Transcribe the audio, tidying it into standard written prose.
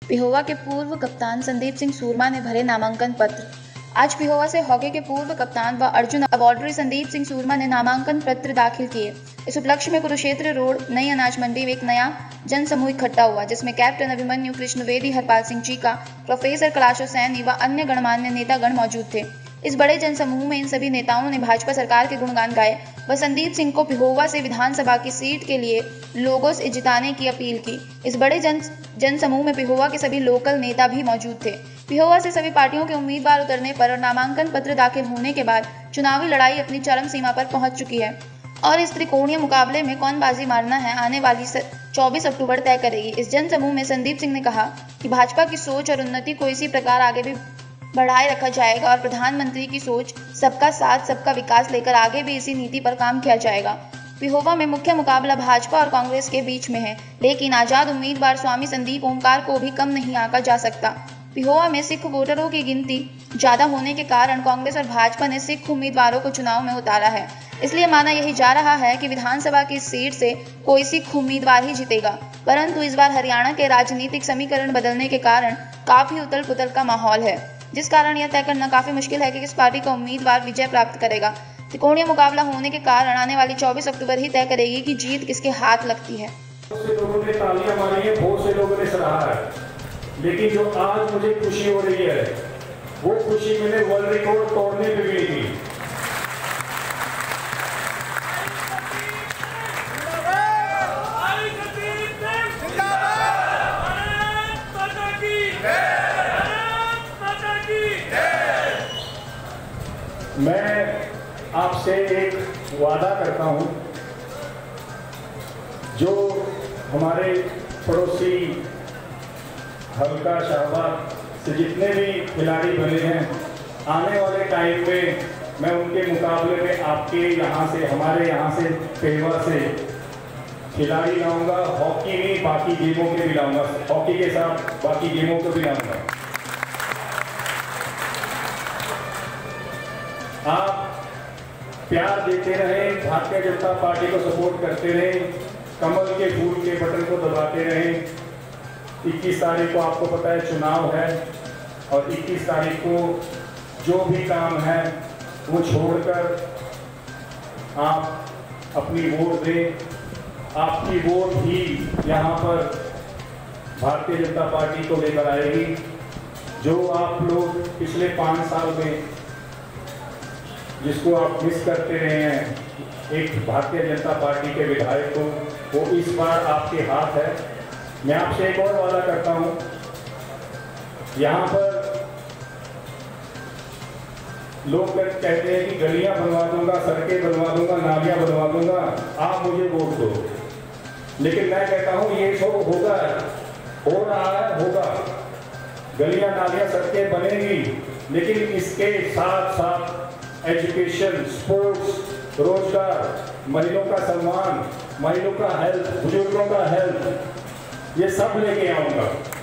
पिहोवा के पूर्व कप्तान संदीप सिंह सूरमा ने भरे नामांकन पत्र। आज पिहोवा से हॉकी के पूर्व कप्तान व अर्जुन अवार्डी संदीप सिंह सूरमा ने नामांकन पत्र दाखिल किए। इस उपलक्ष्य में कुरुक्षेत्र रोड नई अनाज मंडी में एक नया जनसमूह इकट्ठा हुआ, जिसमें कैप्टन अभिमन्यु कृष्णवेदी, हरपाल सिंह चीका, प्रोफेसर कैलाश सैनी व अन्य गणमान्य नेतागण मौजूद थे। इस बड़े जनसमूह में इन सभी नेताओं ने भाजपा सरकार के गुणगान गाए व संदीप सिंह को पिहोवा से विधानसभा की सीट के लिए लोगों से जिताने की अपील की। इस बड़े जनसमूह में पिहोवा के सभी लोकल नेता भी मौजूद थे। पिहोवा से सभी पार्टियों के उम्मीदवार उतरने पर और नामांकन पत्र दाखिल होने के बाद चुनावी लड़ाई अपनी चरम सीमा पर पहुंच चुकी है और इस त्रिकोणीय मुकाबले में कौन बाजी मारना है आने वाली 24 अक्टूबर तय करेगी। इस जनसमूह में संदीप सिंह ने कहा कि भाजपा की सोच और उन्नति को इसी प्रकार आगे भी बढ़ाए रखा जाएगा और प्रधानमंत्री की सोच सबका साथ सबका विकास लेकर आगे भी इसी नीति पर काम किया जाएगा। पिहोवा में मुख्य मुकाबला भाजपा और कांग्रेस के बीच में है, लेकिन आजाद उम्मीदवार स्वामी संदीप ओमकार को भी कम नहीं आंका जा सकता। पिहोवा में सिख वोटरों की गिनती ज्यादा होने के कारण कांग्रेस और भाजपा ने सिख उम्मीदवारों को चुनाव में उतारा है। इसलिए माना यही जा रहा है कि विधानसभा की सीट से कोई सिख उम्मीदवार ही जीतेगा। परंतु इस बार हरियाणा के राजनीतिक समीकरण बदलने के कारण काफी उथल पुथल का माहौल है, जिस कारण यह तय करना काफी मुश्किल है कि किस पार्टी का उम्मीदवार विजय प्राप्त करेगा। त्रिकोणीय मुकाबला होने के कारण आने वाली 24 अक्टूबर ही तय करेगी कि जीत किसके हाथ लगती है। बहुत से लोगों ने तालियां मारी है, बहुत से लोगों ने सराहा है, लेकिन जो आज मुझे खुशी हो रही है वो खुशी मैंने वर्ल्ड रिकॉर्ड तोड़ने पे भी की। मैं आपसे एक वादा करता हूं, जो हमारे पड़ोसी हल्का शाहबाद से जितने भी खिलाड़ी बने हैं, आने वाले टाइम में मैं उनके मुकाबले में आपके यहाँ से, हमारे यहाँ से, पिहोवा से खिलाड़ी लाऊंगा। हॉकी में बाकी गेमों के भी लाऊंगा, हॉकी के साथ बाकी गेमों को भी लाऊंगा। आप प्यार देते रहें, भारतीय जनता पार्टी को सपोर्ट करते रहें, कमल के फूल के बटन को दबाते रहें। 21 तारीख को आपको पता है चुनाव है और 21 तारीख को जो भी काम है वो छोड़कर आप अपनी वोट दें। आपकी वोट ही यहाँ पर भारतीय जनता पार्टी को लेकर आएगी। जो आप लोग पिछले 5 साल में जिसको आप मिस करते रहे हैं, एक भारतीय जनता पार्टी के विधायक को, वो इस बार आपके हाथ है। मैं आपसे एक और वादा करता हूं, यहाँ पर लोग कहते हैं कि गलियां बनवा दूंगा, सड़कें बनवा दूंगा, नालियां बनवा दूंगा, आप मुझे वोट दो। लेकिन मैं कहता हूं ये सब होगा, हो रहा है, होगा। गलियां, नालियां, सड़कें बनेंगी, लेकिन इसके साथ साथ एजुकेशन, स्पोर्ट्स, रोजगार, महिलाओं का सम्मान, महिलाओं का हेल्थ, बुजुर्गों का हेल्थ, ये सब लेके आऊंगा।